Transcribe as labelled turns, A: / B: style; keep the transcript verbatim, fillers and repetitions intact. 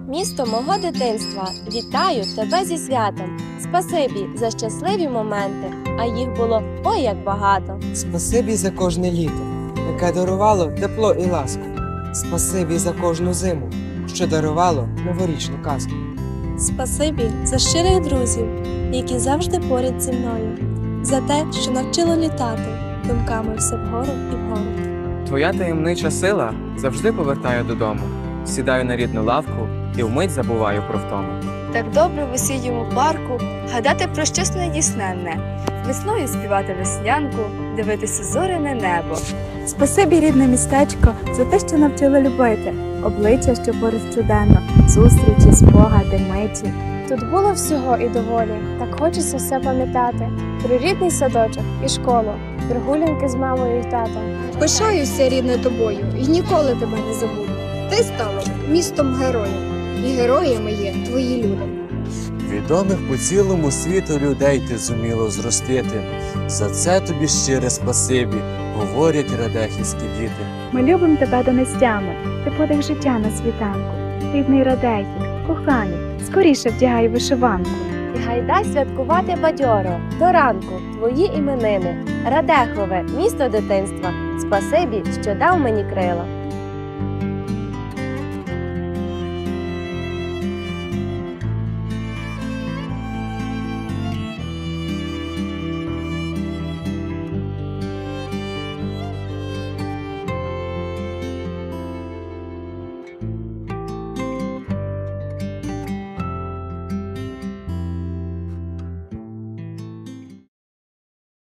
A: Місто мого дитинства, вітаю тебе зі святом. Спасибі за щасливі моменти, а їх було ой як багато.
B: Спасибі за кожне літо, яке дарувало тепло і ласку. Спасибі за кожну зиму, що дарувало новорічну казку.
C: Спасибі за щирих друзів, які завжди поряд зі мною, за те, що навчило літати думками все вгору і вгору.
D: Твоя таємнича сила завжди повертає додому. Сідаю на рідну лавку і вмить забуваю про втому.
E: Так добре в осінньому парку гадати про щось недійсненне, весною співати веснянку, дивитися зоряне небо.
F: Спасибі, рідне містечко, за те, що навчило любити, обличчя, що поруч щоденно, зустрічі, спогади, миті.
G: Тут було всього і доволі, так хочеться все пам'ятати. Про рідний садочок і школу, прогулянки з мамою і татом.
H: Пишаюся, рідне, тобою, і ніколи тебе не забуду. Ти стала містом героїв, і героями є твої люди.
I: Відомих по цілому світу людей ти зуміло зростити. За це тобі щире спасибі, говорять радехівські діти.
F: Ми любимо тебе донестями, ти подих життя на світанку. Рідний Радехів, коханий, скоріше вдягай вишиванку.
A: І гайдай святкувати бадьоро, до ранку, твої іменини. Радехове, місто дитинства, спасибі, що дав мені крила.